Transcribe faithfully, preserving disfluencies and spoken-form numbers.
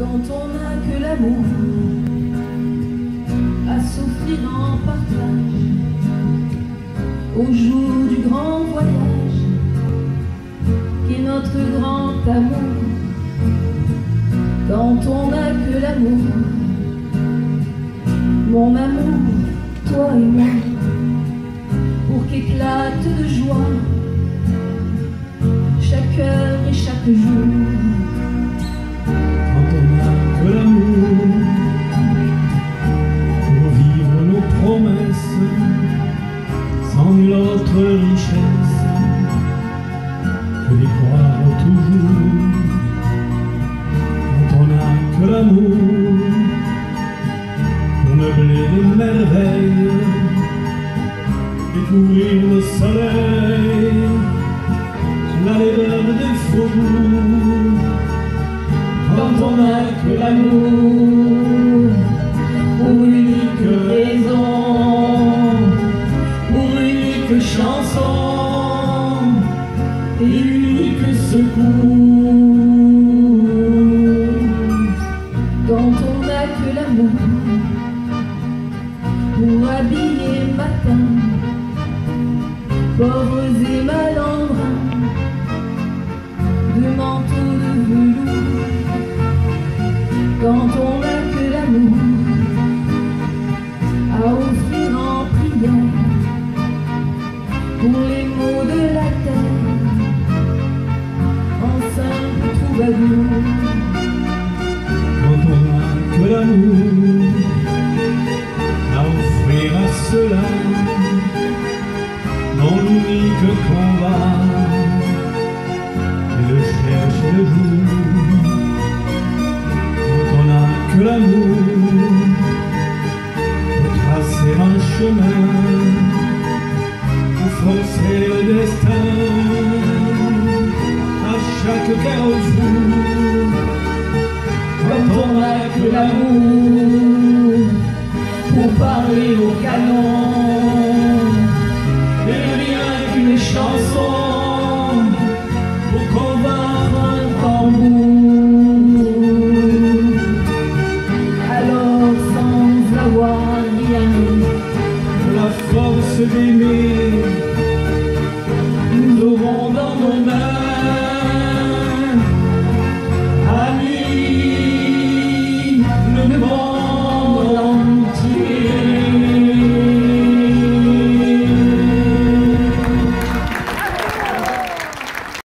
quand on n'a que l'amour à s'offrir en partage au jour du grand voyage qui est notre grand amour. Quand on n'a que l'amour, mon amour, toi et moi, pour qu'éclate de joie chaque heure et chaque jour. Quand on n'a que l'amour pour vivre nos promesses sans nulle autre richesse que d'y croire toujours. Quand on n'a que l'amour pour meubler des merveilles, découvrir le soleil, la laideur des faubourgs. Quand on n'a que l'amour pour unique raison, pour unique chanson et unique secours. Quand on n'a que l'amour pour habiller matin pauvres et malandrins de manteaux de velours. Quand on n'a que l'amour à offrir en prière pour les maux de la terre en simple troubadour. Quand on n'a que l'amour à offrir à ceux-là dont l'unique combat est de chercher le jour. Quand on n'a que l'amour pour tracer un chemin, pour forcer le destin à chaque carrefour. Quand on n'a que l'amour pour parler au canon